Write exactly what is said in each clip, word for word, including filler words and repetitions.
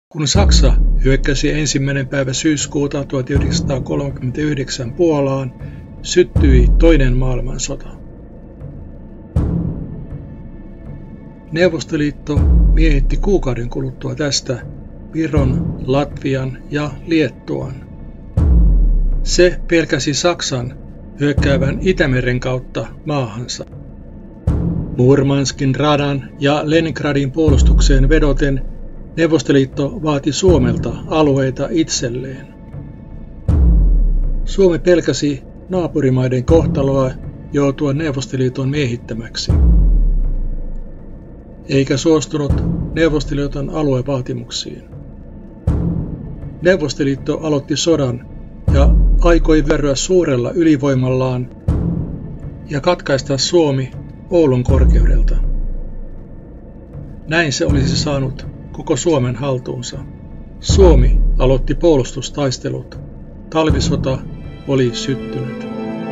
Kun Saksa hyökkäsi ensimmäinen päivä syyskuuta tuhatyhdeksänsataakolmekymmentäyhdeksän Puolaan, syttyi toinen maailmansota. Neuvostoliitto miehitti kuukauden kuluttua tästä Viron, Latvian ja Liettuan. Se pelkäsi Saksan hyökkäävän Itämeren kautta maahansa. Murmanskin radan ja Leningradin puolustukseen vedoten Neuvostoliitto vaati Suomelta alueita itselleen. Suomi pelkäsi naapurimaiden kohtaloa joutua Neuvostoliiton miehittämäksi, eikä suostunut Neuvostoliiton aluevaatimuksiin. Neuvostoliitto aloitti sodan ja aikoi verryä suurella ylivoimallaan ja katkaista Suomi Oulun korkeudelta. Näin se olisi saanut koko Suomen haltuunsa. Suomi aloitti puolustustaistelut. Talvisota oli syttynyt.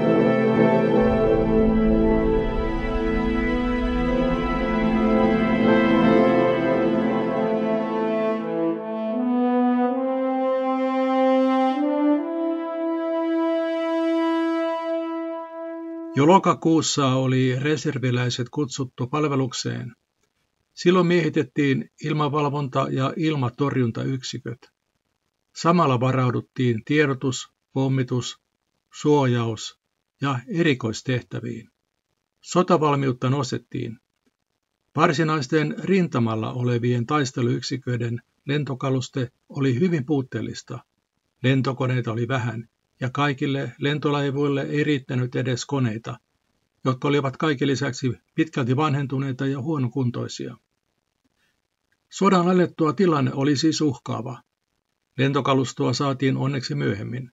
Jo lokakuussa oli reserviläiset kutsuttu palvelukseen. Silloin miehitettiin ilmavalvonta- ja ilmatorjuntayksiköt. Samalla varauduttiin tiedotus, pommitus, suojaus ja erikoistehtäviin. Sotavalmiutta nostettiin. Varsinaisten rintamalla olevien taisteluyksiköiden lentokaluste oli hyvin puutteellista. Lentokoneita oli vähän ja kaikille lentolaivuille ei riittänyt edes koneita, jotka olivat kaiken lisäksi pitkälti vanhentuneita ja huonokuntoisia. Sodan alettua tilanne oli siis uhkaava. Lentokalustoa saatiin onneksi myöhemmin.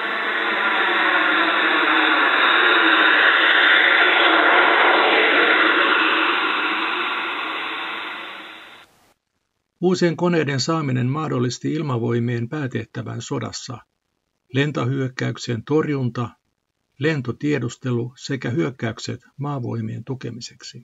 Uusien koneiden saaminen mahdollisti ilmavoimien päätehtävän sodassa: lentohyökkäyksien torjunta, lentotiedustelu sekä hyökkäykset maavoimien tukemiseksi.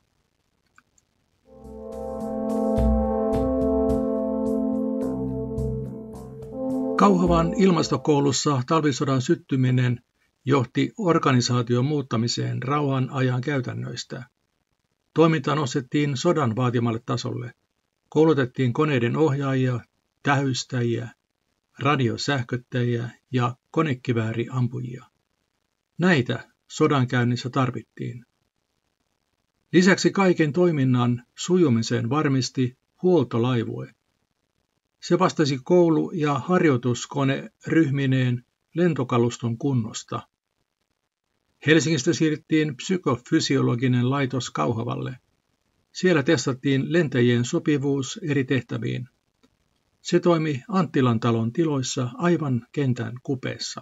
Kauhavan ilmastokoulussa talvisodan syttyminen johti organisaation muuttamiseen rauhan ajan käytännöistä. Toiminta nostettiin sodan vaatimalle tasolle. Koulutettiin koneiden ohjaajia, tähystäjiä, radiosähköttäjiä ja konekivääriampujia. Näitä sodankäynnissä tarvittiin. Lisäksi kaiken toiminnan sujumisen varmisti huoltolaivue. Se vastasi koulu- ja harjoituskone ryhmineen lentokaluston kunnosta. Helsingistä siirrettiin psykofysiologinen laitos Kauhavalle. Siellä testattiin lentäjien sopivuus eri tehtäviin. Se toimi Anttilan talon tiloissa aivan kentän kupeessa.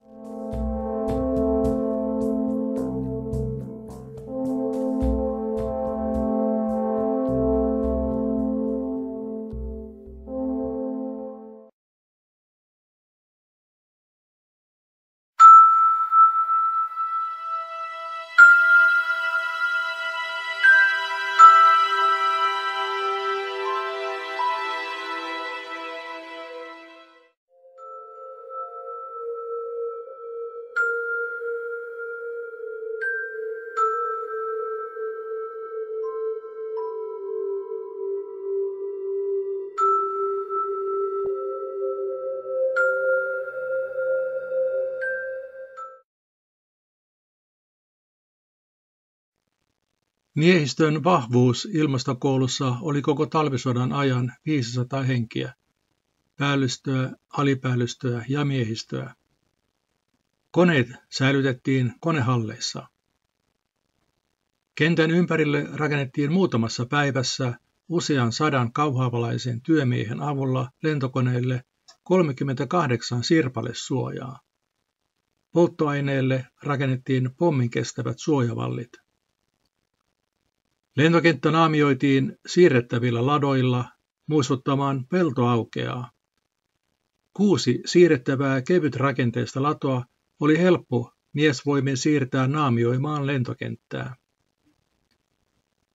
Miehistön vahvuus ilmastokoulussa oli koko talvisodan ajan viisisataa henkiä, päällystöä, alipäällistöä ja miehistöä. Koneet säilytettiin konehalleissa. Kentän ympärille rakennettiin muutamassa päivässä usean sadan kauhavalaisen työmiehen avulla lentokoneille kolmekymmentäkahdeksan sirpalesuojaa. Polttoaineelle rakennettiin pomminkestävät suojavallit. Lentokenttä naamioitiin siirrettävillä ladoilla muistuttamaan peltoaukeaa. Kuusi siirrettävää kevytrakenteista latoa oli helppo miesvoimin siirtää naamioimaan lentokenttää.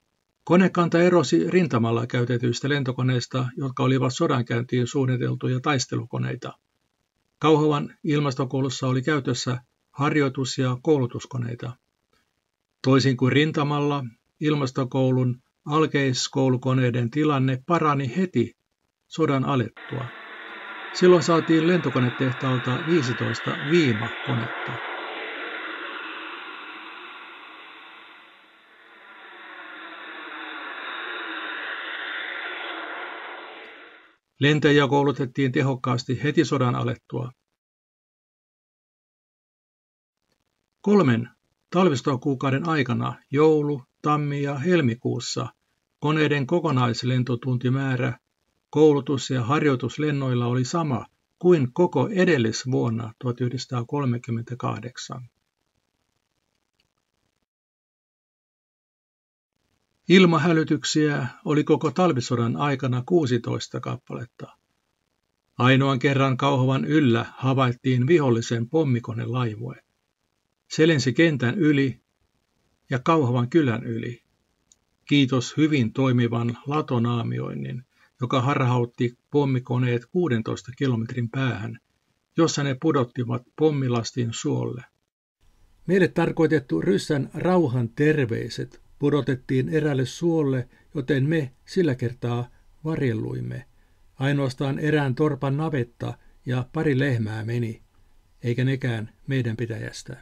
Konekanta erosi rintamalla käytetyistä lentokoneista, jotka olivat sodankäyntiin suunniteltuja taistelukoneita. Kauhavan ilmastokoulussa oli käytössä harjoitus- ja koulutuskoneita. Toisin kuin rintamalla, ilmastokoulun alkeiskoulukoneiden tilanne parani heti sodan alettua. Silloin saatiin lentokonetehtaalta viisitoista viimakonetta. Lentäjiä koulutettiin tehokkaasti heti sodan alettua. Kolmen talvistokuukauden aikana joulu-, tammi- ja helmikuussa koneiden kokonaislentotuntimäärä koulutus- ja harjoituslennoilla oli sama kuin koko edellisvuonna tuhatyhdeksänsataakolmekymmentäkahdeksan. Ilmahälytyksiä oli koko talvisodan aikana kuusitoista kappaletta. Ainoan kerran Kauhavan yllä havaittiin vihollisen pommikonelaivue. Se lensi kentän yli ja Kauhavan kylän yli. Kiitos hyvin toimivan latonaamioinnin, joka harhautti pommikoneet kuudentoista kilometrin päähän, jossa ne pudottivat pommilastin suolle. Meille tarkoitettu ryssän rauhan terveiset pudotettiin eräälle suolle, joten me sillä kertaa varjelluimme. Ainoastaan erään torpan navetta ja pari lehmää meni, eikä nekään meidän pitäjästä.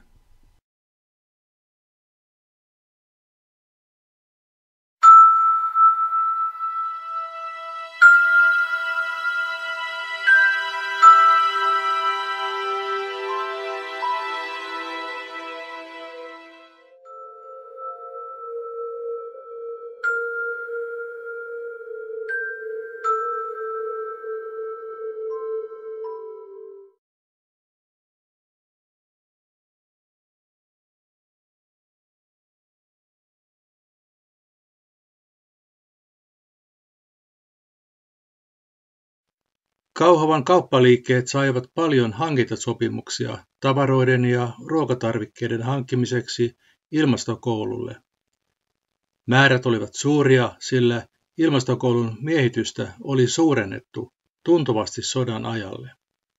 Kauhavan kauppaliikkeet saivat paljon hankintasopimuksia tavaroiden ja ruokatarvikkeiden hankkimiseksi ilmastokoululle. Määrät olivat suuria, sillä ilmastokoulun miehitystä oli suurennettu tuntuvasti sodan ajalle.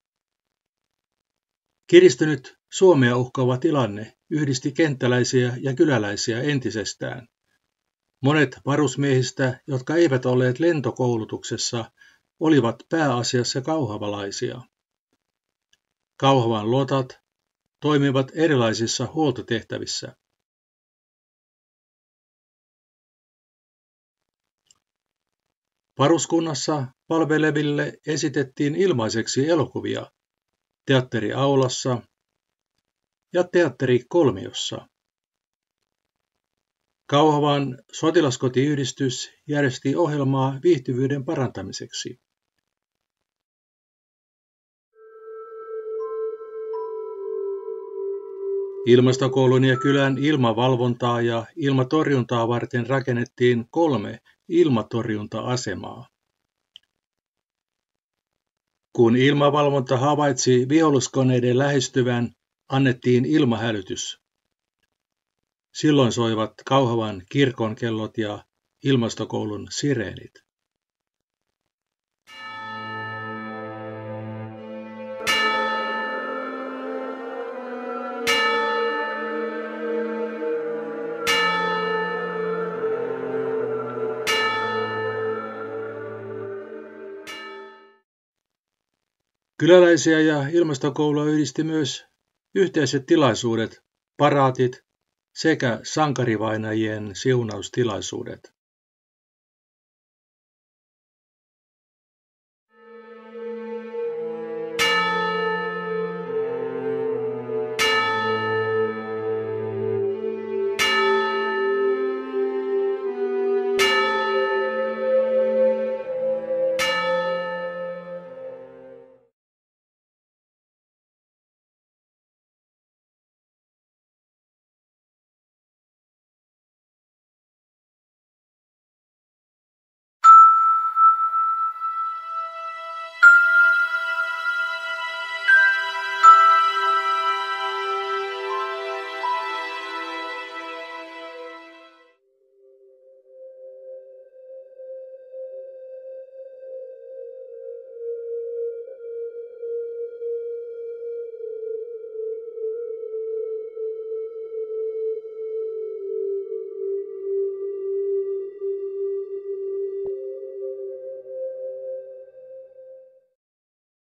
Kiristynyt Suomea uhkaava tilanne yhdisti kenttäläisiä ja kyläläisiä entisestään. Monet varusmiehistä, jotka eivät olleet lentokoulutuksessa, olivat pääasiassa kauhavalaisia. Kauhavan lotat toimivat erilaisissa huoltotehtävissä. Varuskunnassa palveleville esitettiin ilmaiseksi elokuvia teatteriaulassa ja teatterikolmiossa. Kauhavan sotilaskotiyhdistys järjesti ohjelmaa viihtyvyyden parantamiseksi. Ilmastokoulun ja kylän ilmavalvontaa ja ilmatorjuntaa varten rakennettiin kolme ilmatorjunta-asemaa. Kun ilmavalvonta havaitsi viholliskoneiden lähestyvän, annettiin ilmahälytys. Silloin soivat Kauhavan kirkonkellot ja ilmastokoulun sireenit. Kyläläisiä ja ilmastokoulua yhdisti myös yhteiset tilaisuudet, paraatit sekä sankarivainajien siunaustilaisuudet.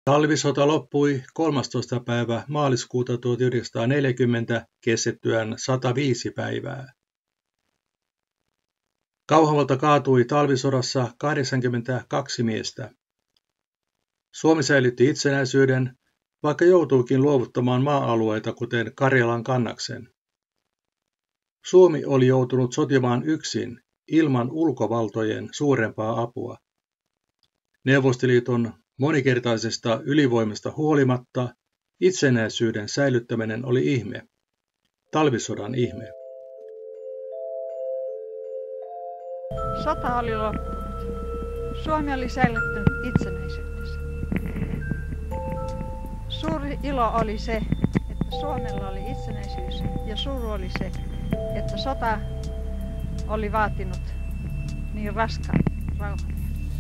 Talvisota loppui kolmastoista päivä maaliskuuta tuhatyhdeksänsataaneljäkymmentä kestettyään sata viisi päivää. Kauhavalta kaatui talvisodassa kahdeksankymmentäkaksi miestä. Suomi säilytti itsenäisyyden, vaikka joutuikin luovuttamaan maa-alueita kuten Karjalan kannaksen. Suomi oli joutunut sotimaan yksin ilman ulkovaltojen suurempaa apua. Neuvostoliiton monikertaisesta ylivoimasta huolimatta itsenäisyyden säilyttäminen oli ihme, talvisodan ihme. Sota oli loppunut. Suomi oli säilyttänyt itsenäisyytensä. Suuri ilo oli se, että Suomella oli itsenäisyys, ja suru oli se, että sota oli vaatinut niin raskaan rauhan.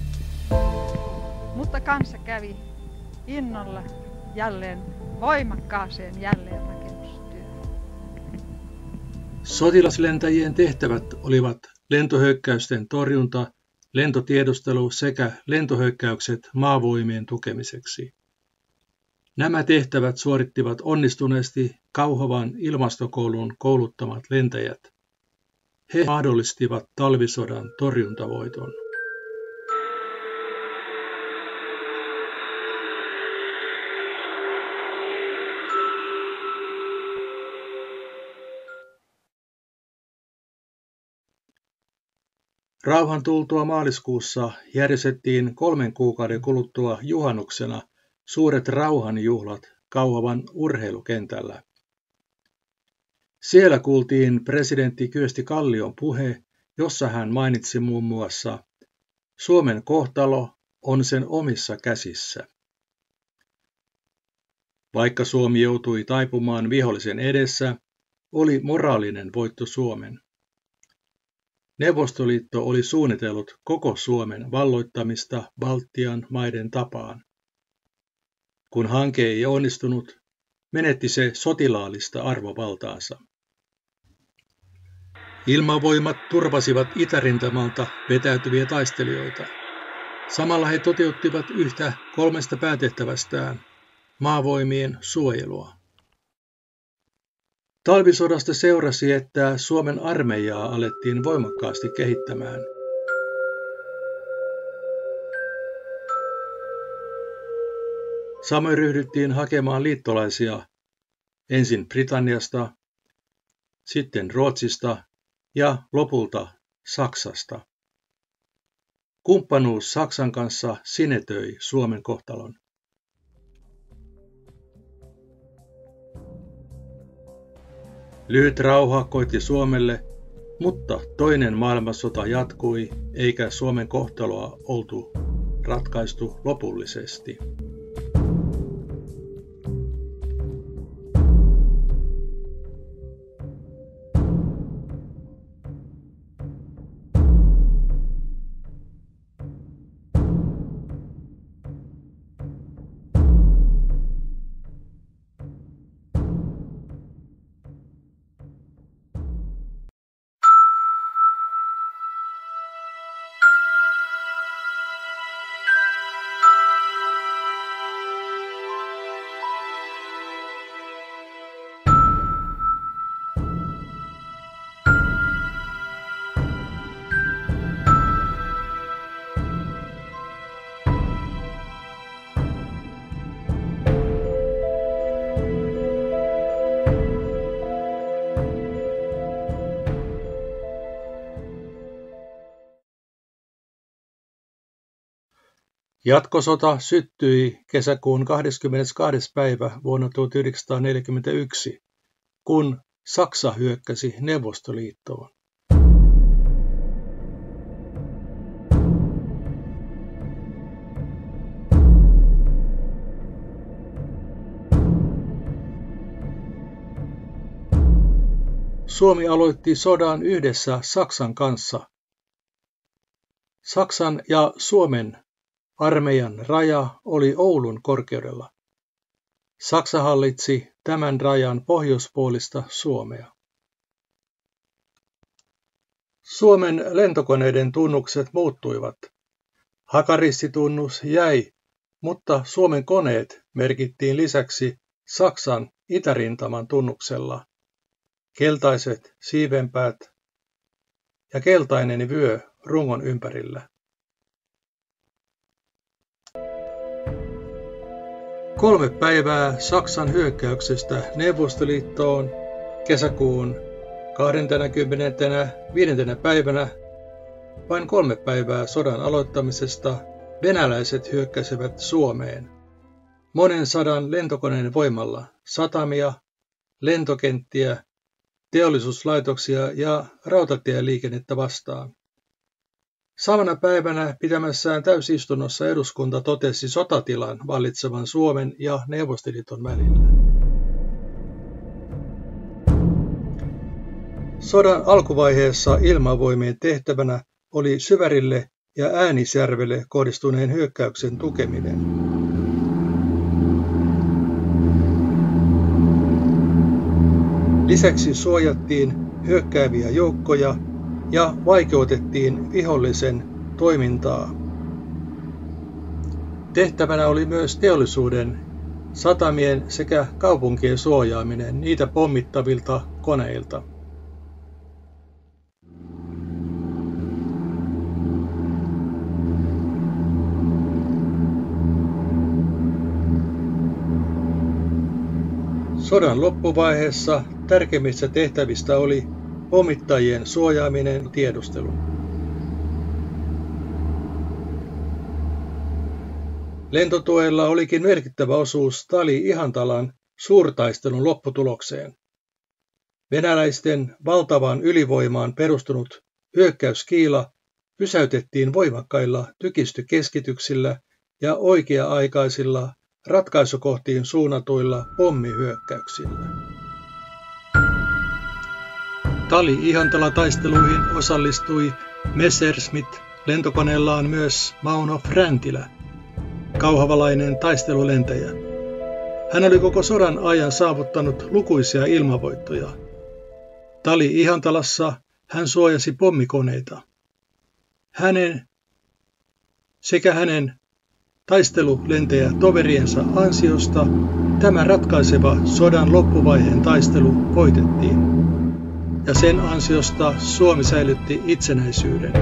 Mutta kansa kävi innolla jälleen voimakkaaseen jälleenrakennustyöhön. Sotilaslentäjien tehtävät olivat lentohyökkäysten torjunta, lentotiedustelu sekä lentohyökkäykset maavoimien tukemiseksi. Nämä tehtävät suorittivat onnistuneesti Kauhavan ilmastokoulun kouluttamat lentäjät. He mahdollistivat talvisodan torjuntavoiton. Rauhan tultua maaliskuussa järjestettiin kolmen kuukauden kuluttua juhannuksena suuret rauhanjuhlat Kauhavan urheilukentällä. Siellä kuultiin presidentti Kyösti Kallion puhe, jossa hän mainitsi muun muassa: Suomen kohtalo on sen omissa käsissä. Vaikka Suomi joutui taipumaan vihollisen edessä, oli moraalinen voitto Suomen. Neuvostoliitto oli suunnitellut koko Suomen valloittamista Baltian maiden tapaan. Kun hanke ei onnistunut, menetti se sotilaallista arvovaltaansa. Ilmavoimat turvasivat itärintamalta vetäytyviä taistelijoita. Samalla he toteuttivat yhtä kolmesta päätehtävästään, maavoimien suojelua. Talvisodasta seurasi, että Suomen armeijaa alettiin voimakkaasti kehittämään. Samoin ryhdyttiin hakemaan liittolaisia ensin Britanniasta, sitten Ruotsista ja lopulta Saksasta. Kumppanuus Saksan kanssa sinetöi Suomen kohtalon. Lyhyt rauha koitti Suomelle, mutta toinen maailmansota jatkui, eikä Suomen kohtaloa oltu ratkaistu lopullisesti. Jatkosota syttyi kesäkuun kahdeskymmenestoinen päivä vuonna tuhatyhdeksänsataaneljäkymmentäyksi, kun Saksa hyökkäsi Neuvostoliittoon. Suomi aloitti sodan yhdessä Saksan kanssa. Saksan ja Suomen armeijan raja oli Oulun korkeudella. Saksa hallitsi tämän rajan pohjoispuolista Suomea. Suomen lentokoneiden tunnukset muuttuivat. Hakaristitunnus jäi, mutta Suomen koneet merkittiin lisäksi Saksan itärintaman tunnuksella. Keltaiset siivenpäät ja keltainen vyö rungon ympärillä. Kolme päivää Saksan hyökkäyksestä Neuvostoliittoon kesäkuun kahdeskymmenesviides päivänä, vain kolme päivää sodan aloittamisesta, venäläiset hyökkäsivät Suomeen. Monen sadan lentokoneen voimalla satamia, lentokenttiä, teollisuuslaitoksia ja rautatieliikennettä vastaan. Samana päivänä pitämässään täysistunnossa eduskunta totesi sotatilan vallitsevan Suomen ja Neuvostoliiton välillä. Sodan alkuvaiheessa ilmavoimien tehtävänä oli Syvärille ja Äänisjärvelle kohdistuneen hyökkäyksen tukeminen. Lisäksi suojattiin hyökkääviä joukkoja ja vaikeutettiin vihollisen toimintaa. Tehtävänä oli myös teollisuuden, satamien sekä kaupunkien suojaaminen niitä pommittavilta koneilta. Sodan loppuvaiheessa tärkeimmistä tehtävistä oli pommittajien suojaaminen tiedustelu. Lentotuella olikin merkittävä osuus Tali-Ihantalan suurtaistelun lopputulokseen. Venäläisten valtavaan ylivoimaan perustunut hyökkäyskiila pysäytettiin voimakkailla tykistökeskityksillä ja oikea-aikaisilla ratkaisukohtiin suunnatuilla pommihyökkäyksillä. Tali-Ihantala-taisteluihin osallistui Messerschmitt lentokoneellaan myös Mauno Fräntilä, kauhavalainen taistelulentäjä. Hän oli koko sodan ajan saavuttanut lukuisia ilmavoittoja. Tali-Ihantalassa hän suojasi pommikoneita. Hänen sekä hänen taistelulentäjä toveriensa ansiosta tämä ratkaiseva sodan loppuvaiheen taistelu voitettiin, ja sen ansiosta Suomi säilytti itsenäisyyden.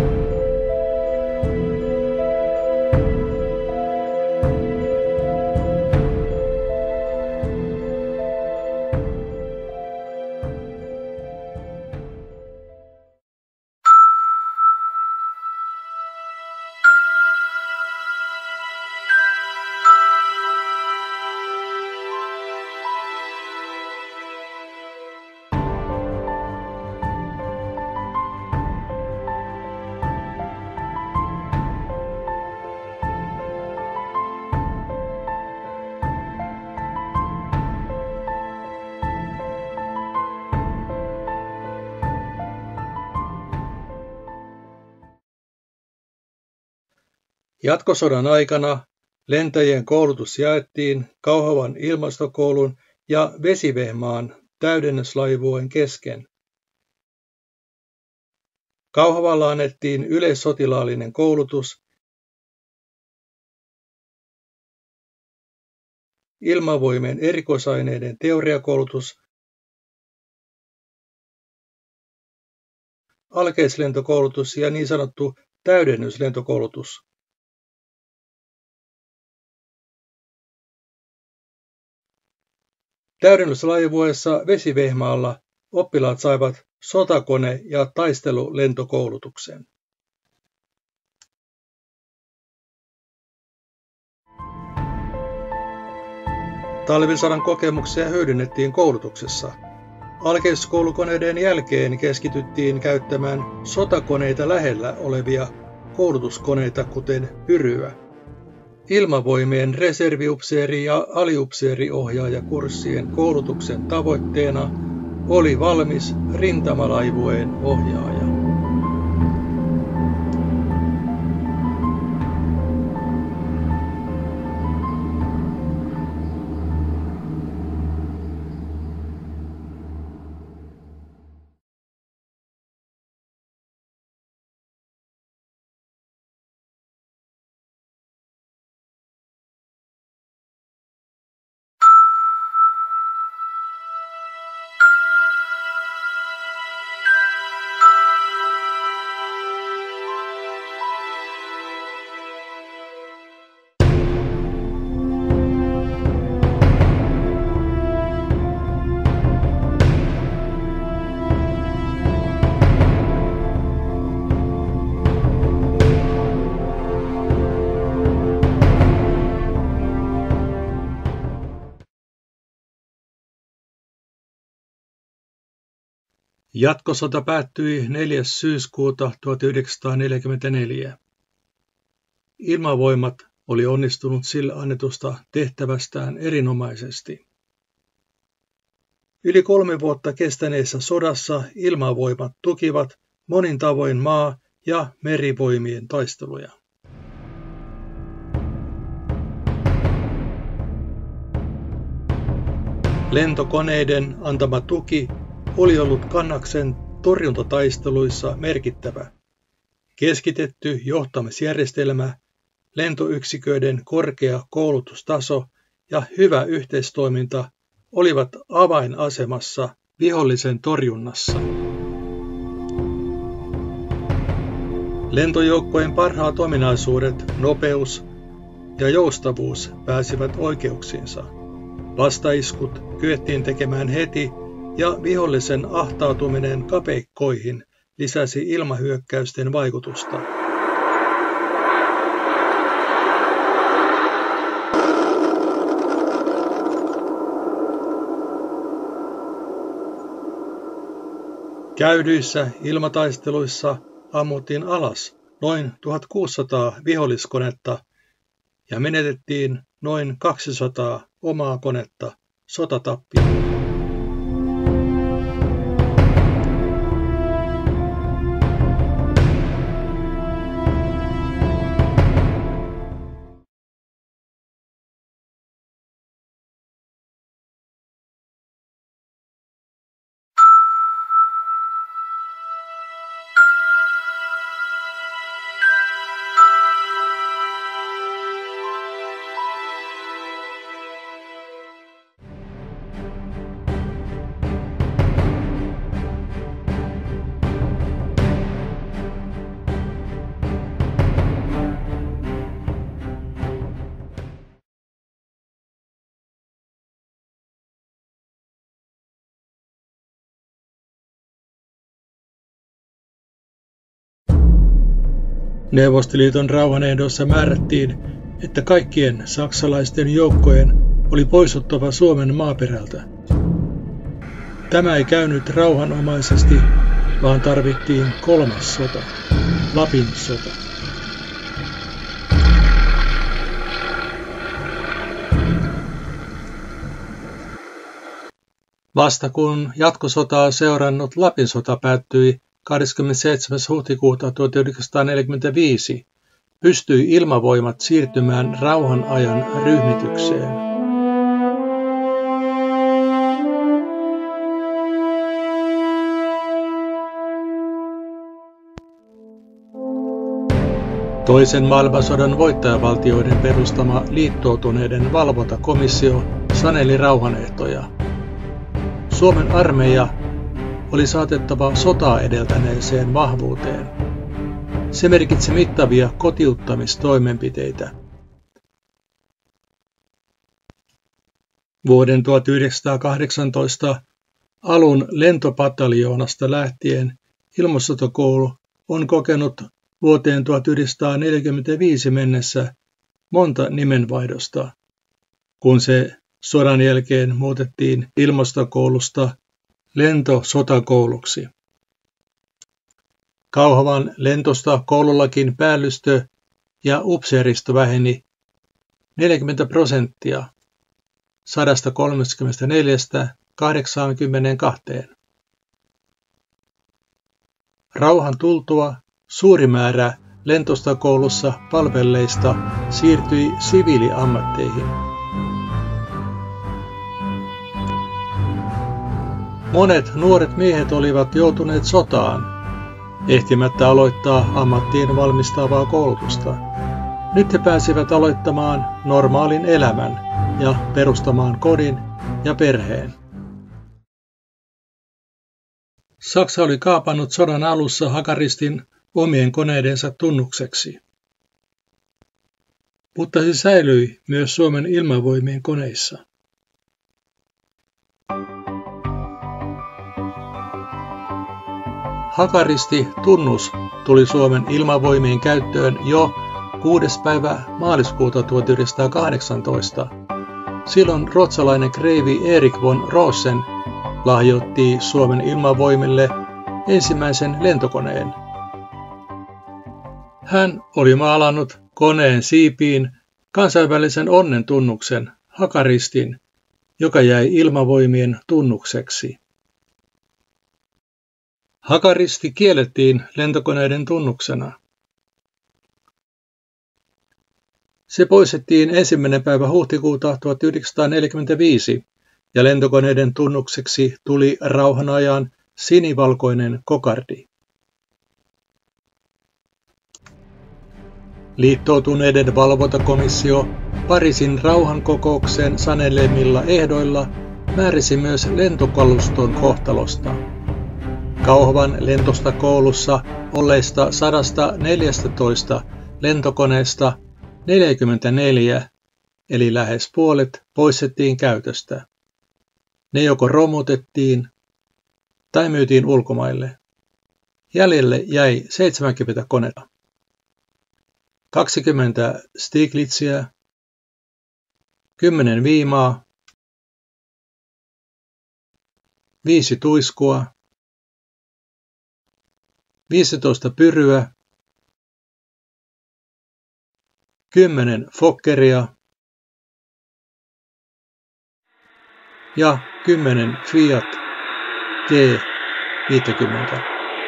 Jatkosodan aikana lentäjien koulutus jaettiin Kauhavan ilmastokoulun ja Vesivehmaan täydennyslaivueen kesken. Kauhavalla annettiin yleissotilaallinen koulutus, ilmavoimien erikoisaineiden teoriakoulutus, alkeislentokoulutus ja niin sanottu täydennyslentokoulutus. Täydennyslaivueessa Vesivehmaalla oppilaat saivat sotakone- ja taistelulentokoulutuksen. Talvisodan kokemuksia hyödynnettiin koulutuksessa. Alkeiskoulukoneiden jälkeen keskityttiin käyttämään sotakoneita lähellä olevia koulutuskoneita, kuten Pyryä. Ilmavoimien reserviupseeri- ja aliupseeriohjaajakurssien koulutuksen tavoitteena oli valmis rintamalaivueen ohjaaja. Jatkosota päättyi neljäs syyskuuta tuhatyhdeksänsataaneljäkymmentäneljä. Ilmavoimat oli onnistunut sille annetusta tehtävästään erinomaisesti. Yli kolme vuotta kestäneessä sodassa ilmavoimat tukivat monin tavoin maa- ja merivoimien taisteluja. Lentokoneiden antama tuki oli ollut Kannaksen torjuntataisteluissa merkittävä. Keskitetty johtamisjärjestelmä, lentoyksiköiden korkea koulutustaso ja hyvä yhteistoiminta olivat avainasemassa vihollisen torjunnassa. Lentojoukkojen parhaat ominaisuudet, nopeus ja joustavuus pääsivät oikeuksiinsa. Vastaiskut kyettiin tekemään heti ja vihollisen ahtautuminen kapeikkoihin lisäsi ilmahyökkäysten vaikutusta. Käydyissä ilmataisteluissa ammuttiin alas noin tuhatkuusisataa viholliskonetta ja menetettiin noin kaksisataa omaa konetta sotatappioon. Neuvostoliiton rauhanehdoissa määrättiin, että kaikkien saksalaisten joukkojen oli poistuttava Suomen maaperältä. Tämä ei käynyt rauhanomaisesti, vaan tarvittiin kolmas sota, Lapin sota. Vasta kun jatkosotaa seurannut Lapin sota päättyi kahdeskymmenesseitsemäs huhtikuuta tuhatyhdeksänsataaneljäkymmentäviisi, pystyi ilmavoimat siirtymään rauhan ajan ryhmitykseen. Toisen maailmansodan voittajavaltioiden perustama liittoutuneiden valvontakomissio saneli rauhanehtoja. Suomen armeija oli saatettava sotaa edeltäneeseen vahvuuteen. Se merkitsi mittavia kotiuttamistoimenpiteitä. Vuoden tuhatyhdeksänsataakahdeksantoista alun lentopataljoonasta lähtien ilmasotakoulu on kokenut vuoteen tuhatyhdeksänsataaneljäkymmentäviisi mennessä monta nimenvaihdosta, kun se sodan jälkeen muutettiin ilmastokoulusta lentosotakouluksi. Kauhavan lentosta koulullakin päällystö ja upseeristo väheni neljäkymmentä prosenttia sata kolmekymmentäneljä kahdeksankymmentäkaksi. Rauhan tultua suuri määrä lentostakoulussa palvelleista siirtyi siviiliammatteihin. Monet nuoret miehet olivat joutuneet sotaan, ehtimättä aloittaa ammattiin valmistavaa koulutusta. Nyt he pääsivät aloittamaan normaalin elämän ja perustamaan kodin ja perheen. Saksa oli kaapannut sodan alussa Hakaristin omien koneidensa tunnukseksi. Mutta se säilyi myös Suomen ilmavoimien koneissa. Hakaristi-tunnus tuli Suomen ilmavoimien käyttöön jo kuudes päivä maaliskuuta tuhatyhdeksänsataakahdeksantoista. Silloin ruotsalainen kreivi Erik von Rosen lahjoitti Suomen ilmavoimille ensimmäisen lentokoneen. Hän oli maalannut koneen siipiin kansainvälisen onnentunnuksen, hakaristin, joka jäi ilmavoimien tunnukseksi. Hakaristi kiellettiin lentokoneiden tunnuksena. Se poistettiin ensimmäinen päivä huhtikuuta tuhatyhdeksänsataaneljäkymmentäviisi ja lentokoneiden tunnukseksi tuli rauhanajan sinivalkoinen kokardi. Liittoutuneiden valvontakomissio Pariisin rauhankokouksen sanelemilla ehdoilla määräsi myös lentokaluston kohtalosta. Kauhavan lentostakoulussa olleista sata neljätoista lentokoneesta neljäkymmentäneljä, eli lähes puolet, poistettiin käytöstä. Ne joko romutettiin tai myytiin ulkomaille. Jäljelle jäi seitsemänkymmentä koneita. kaksikymmentä Stiglitzia, kymmenen viimaa, viisi tuiskua, viisitoista pyryä, kymmenen Fokkeria ja kymmenen Fiat G viisikymmentä.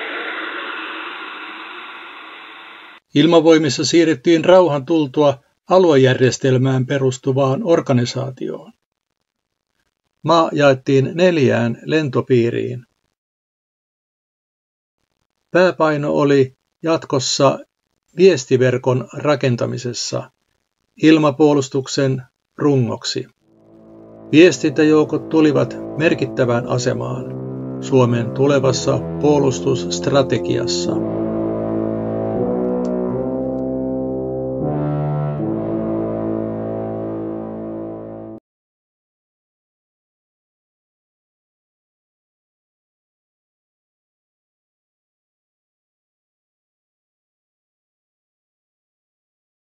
Ilmavoimissa siirryttiin rauhan tultua aluejärjestelmään perustuvaan organisaatioon. Maa jaettiin neljään lentopiiriin. Pääpaino oli jatkossa viestiverkon rakentamisessa ilmapuolustuksen rungoksi. Viestintäjoukot tulivat merkittävään asemaan Suomen tulevassa puolustusstrategiassa.